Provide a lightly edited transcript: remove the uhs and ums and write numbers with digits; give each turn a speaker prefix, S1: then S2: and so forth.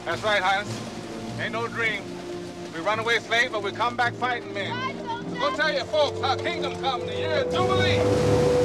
S1: That's right, Highness. Ain't no dream. We run away slaves, but we come back fighting men. Go tell your folks our kingdom come, the year of Jubilee.